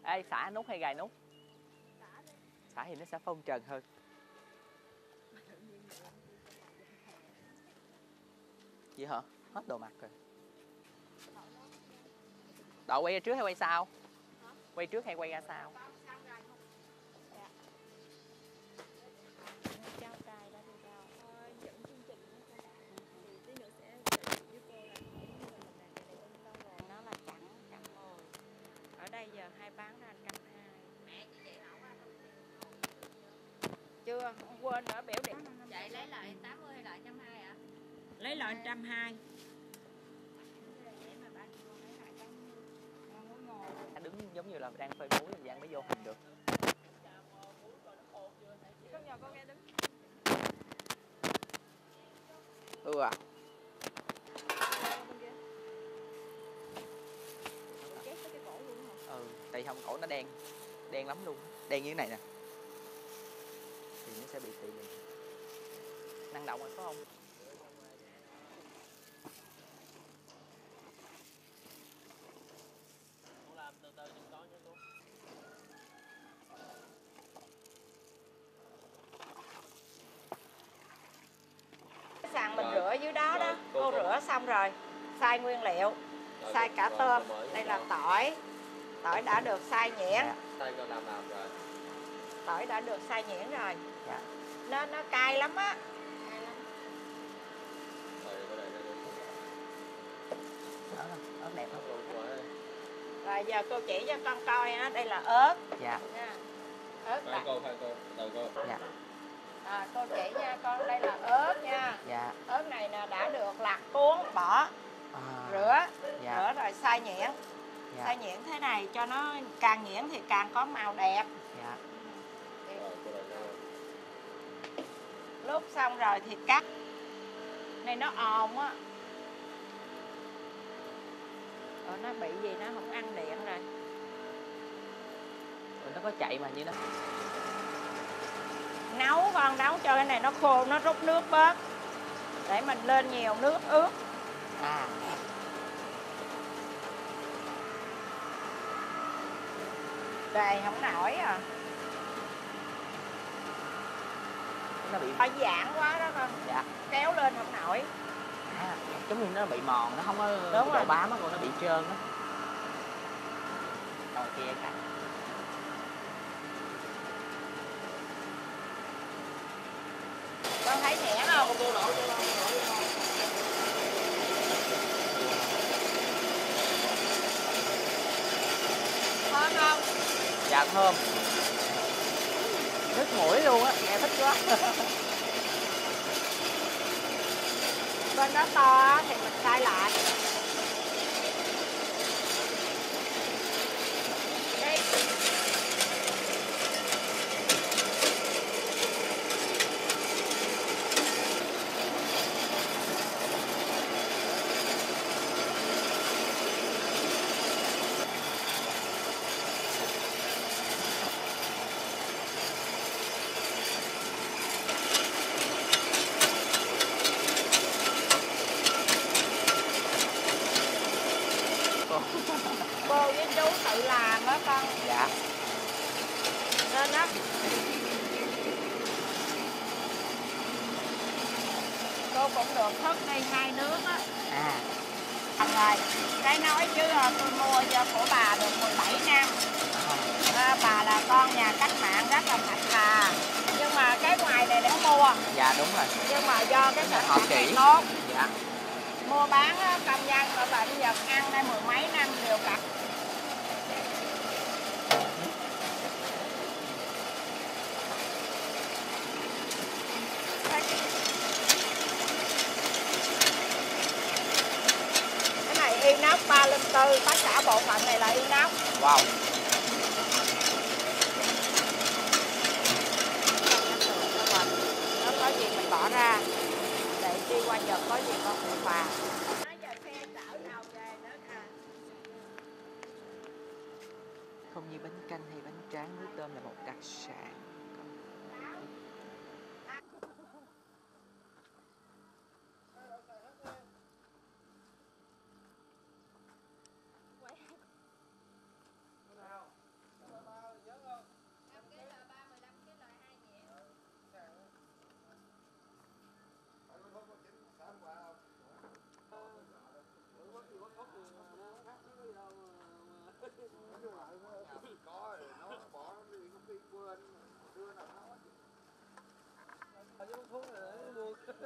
Ê, xả nút hay gài nút? Xả thì nó sẽ phong trần hơn. Vậy hả? Hết đồ mặt rồi. Đậu quay ra trước hay quay sau? Quay trước hay quay ra sau? Nó là chẵn 110. Ở đây giờ hay bán ra 120. Chưa, không quên nữa biểu điểm. Vậy lấy lại 80 hay lại 120 ạ? Lấy lại 120. Đứng giống như là đang phơi muối thì Giang mới vô hình được. Con nhỏ con nghe đứng. À. Tại không cổ nó đen lắm luôn, đen như thế này nè thì nó sẽ bị tị liền. Năng động rồi phải không? Làm từ từ đừng có nhé cô. Sàn mình rửa dưới đó đó, cô rửa xong rồi, xay nguyên liệu, xay cả tôm, đây là tỏi đã được xay nhuyễn. Xay còn làm rồi. Tỏi đã được xay nhuyễn rồi. Dạ. Nó cay lắm á. Ớt đẹp lắm. Rồi giờ cô chỉ cho con coi á, đây là ớt. Dạ. Nha. Ớt Khoan cô, từ cô. Dạ. Cô chỉ nha con, đây là ớt nha. Dạ. Ớt này là đã được lặt cuốn bỏ, rửa, dạ. rửa rồi xay nhuyễn. Dạ. Xay nhuyễn thế này cho nó càng nhuyễn thì càng có màu đẹp. Dạ. Lúc xong rồi thì cắt. Này nó ồn á. Nó bị gì nó không ăn điện rồi. Nó có chạy mà như nó Nấu con nấu cho cái này nó khô, nó rút nước bớt để mình lên nhiều nước ướt. Đây không nổi à. Nó bị Phải giãn quá đó con. Dạ. Kéo lên không nổi. Giống như nó bị mòn, nó không có độ bám á, nó bị trơn á. Rồi kia cắt. Con thấy nhẹ không? Thơm không? Dạ thơm. Nước mũi luôn á, nghe thích quá. Bên đó to thì mình xay lại. Đây. Cô với chú tự làm đó con. Dạ. Nên đó. Cô cũng được thức đi 2 nước á. Rồi, cái nói chứ tôi mua cho của bà được 17 năm. Bà là con nhà cách mạng rất là thật thà. Nhưng mà cái ngoài này để mua. Dạ đúng rồi. Nhưng mà do cái sản họ phẩm chỉ này tốt. Dạ. Mua bán công nhân ở bệnh giờ ăn đây 10 mấy năm đều cặp. Cái này inox 304, tất cả bộ phận này là inox. Wow. Nó có gì mình bỏ ra để đi qua giờ có gì con phải phà. Không như bánh canh hay bánh tráng, muối tôm là một đặc sản.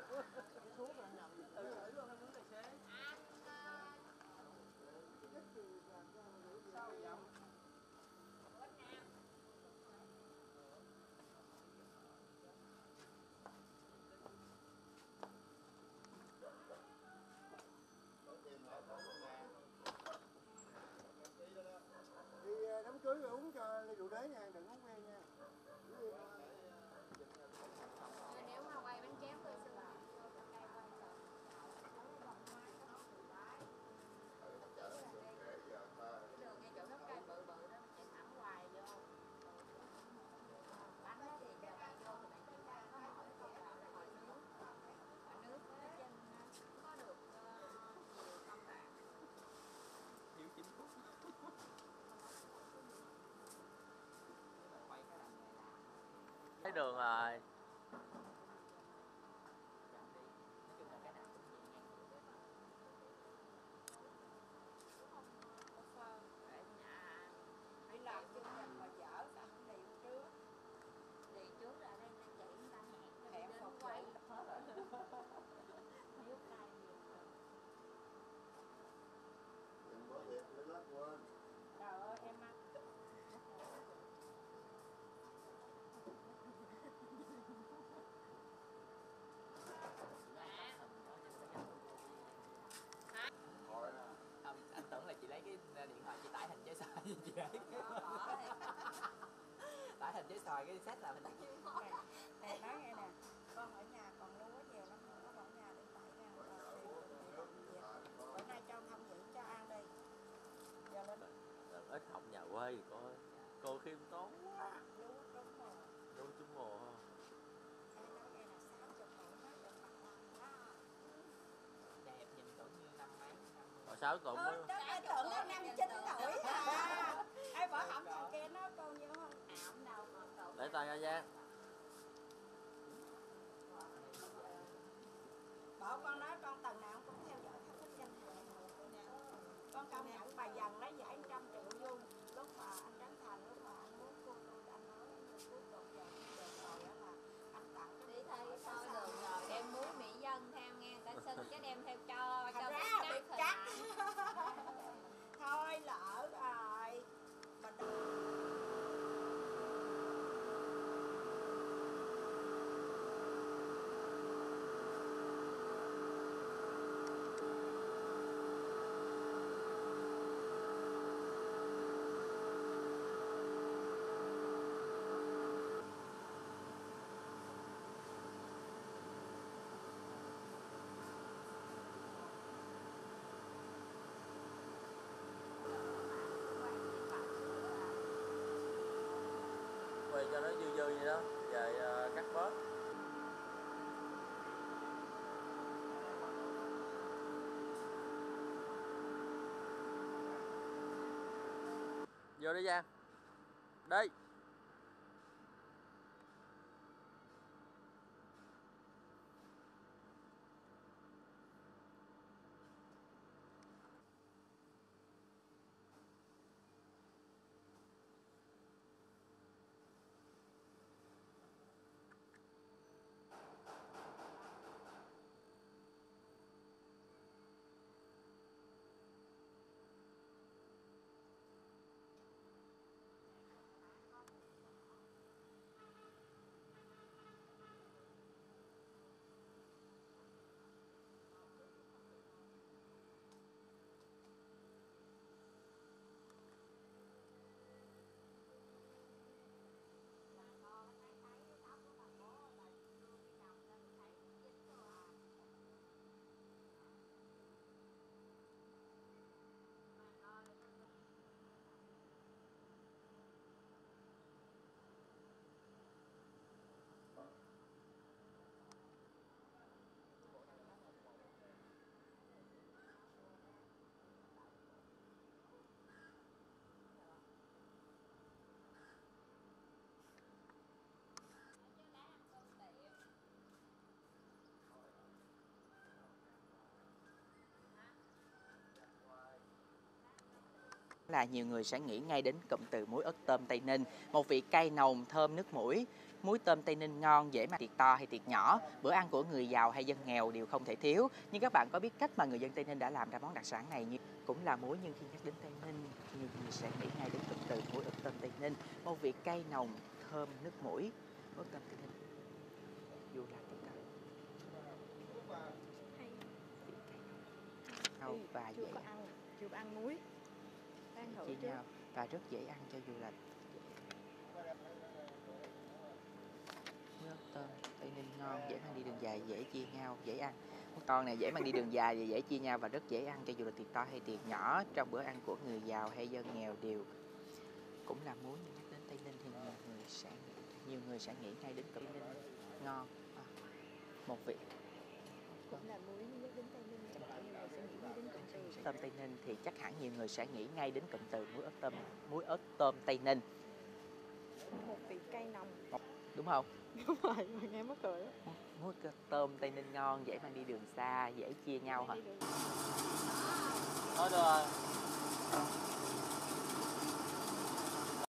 Đi đám cưới rồi uống cho ly rượu đế nha, đừng uống bia nha. Nếu mà quay bánh chén tôi sẽ đường ngay chỗ gốc cây bự bự đó chạy thẳng hoài vô bánh đó thì giờ bạn vô thì bạn chỉ có hỏi câu là hỏi nước nước ở trên có được nhiều không bạn thiếu chính phút quay cái đằng này làm thấy đường rồi. chậm đi, nói chung là cái nào cũng nhẹ nhàng ở nhà Phải làm chương trình mà dở sao không điệu trước. đi trước ra đây nó chỉ người ta hẹn Hẹn đến phục quay vụ hết rồi. thiếu cay nhiều hơn Đừng bỏ việc lên lớp quên. Trời ơi em ăn. không, anh tưởng là chị lấy cái điện thoại chị tải hình giấy xoài chị lấy tải hình giấy xoài cái set là mình Nè nói nghe nè, con ở nhà còn lúa nhiều lắm nữa, con ở nhà đến 7.000 rồi thì chuẩn bị làm việc. Bữa nay cho thăm diễn cho An đi. Giờ lên Lần ít học nhà quê thì cô khiêm tốn quá. lúa trúng rồi. Đâu trúng mùa không? Em nói nghe là 60 mẫu hết được mặt bằng đó. đẹp, nhìn tưởng như năm mấy năm Hồi 6 tuần mới. Em tưởng nó 59 tuổi à. Ai bỏ hỏng thằng kia nó còn nhiều hơn. ảo đâu mà cậu Để tay ra Giang. Bỏ con nói con tuần nào cũng theo dõi thách thức danh hiệu. Con công nhận bà dần lấy giải 100 triệu vô. Lúc mà anh Trấn Thành, lúc mà anh muốn cô anh nói cuối cùng giờ được rồi đó là anh tặng đi thi thôi được rồi đem muối mỹ dân theo nghe ta xin cái đem theo cho thật ra biết bị hình cắt. ảnh. Thôi lỡ rồi. Bà Quay cho nó dư dư vậy đó. Về cắt bớt. Vô đi Giang. Đi. là nhiều người sẽ nghĩ ngay đến cụm từ muối ớt tôm Tây Ninh. Một vị cay nồng thơm nước mũi. Muối tôm Tây Ninh ngon, dễ mà tiệc to hay tiệc nhỏ, bữa ăn của người giàu hay dân nghèo đều không thể thiếu. Nhưng các bạn có biết cách mà người dân Tây Ninh đã làm ra món đặc sản này như cũng là muối, nhưng khi nhắc đến Tây Ninh, nhiều người sẽ nghĩ ngay đến cụm từ muối ớt tôm Tây Ninh. Một vị cay nồng thơm nước mũi. Muối ớt tôm Tây Ninh dù là tiệc to. Nâu và chưa dễ có ăn, chưa có ăn muối. Đang thử chia chưa? nhau và rất dễ ăn cho dù là muối ớt tôm Tây Ninh ngon, dễ mang đi đường dài, dễ chia nhau, dễ ăn. Con này dễ mang đi đường dài và dễ chia nhau và rất dễ ăn cho dù là tiệc to hay tiệc nhỏ. Trong bữa ăn của người giàu hay dân nghèo đều cũng là muối, nhưng nhắc đến Tây Ninh thì nhiều người sẽ nghĩ ngay đến cụm Tây Ninh ngon. Một vị Cũng là muối nhưng nhắc đến Tây Ninh thì mọi người sẽ nghĩ đến cụm từ. tôm Tây Ninh thì chắc hẳn nhiều người sẽ nghĩ ngay đến cụm từ muối ớt tôm Tây Ninh, Một vị cay nồng. đúng không? Đúng rồi, mà nghe mắc cười. Muối tôm Tây Ninh ngon, dễ mang đi đường xa, dễ chia nhau hả? Thôi được rồi.